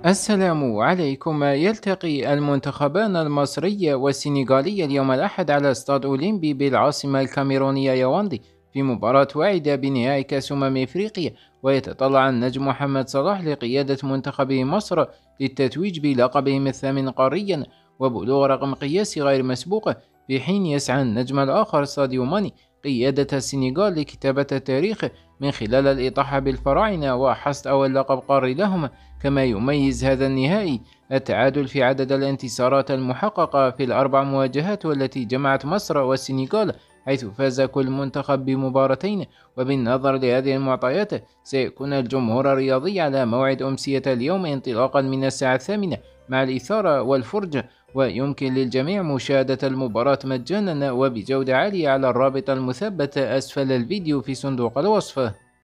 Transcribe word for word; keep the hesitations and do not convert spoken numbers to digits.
السلام عليكم. يلتقي المنتخبان المصري والسنغالي اليوم الأحد على استاد أولمبي بالعاصمة الكاميرونية ياوندي في مباراة واعدة بنهائي كأس أمم إفريقيا، ويتطلع النجم محمد صلاح لقيادة منتخب مصر للتتويج بلقبهم الثامن قاريا وبلوغ رقم قياسي غير مسبوق، في حين يسعى النجم الآخر ساديو ماني قيادة السنغال لكتابة التاريخ من خلال الإطاحة بالفراعنة وحصد أول لقب قاري لهم. كما يميز هذا النهائي التعادل في عدد الانتصارات المحققة في الأربع مواجهات والتي جمعت مصر والسنغال، حيث فاز كل منتخب بمباراتين. وبالنظر لهذه المعطيات سيكون الجمهور الرياضي على موعد أمسية اليوم انطلاقا من الساعة الثامنة مع الإثارة والفرجة، ويمكن للجميع مشاهدة المباراة مجانا وبجودة عالية على الرابط المثبت أسفل الفيديو في صندوق الوصف.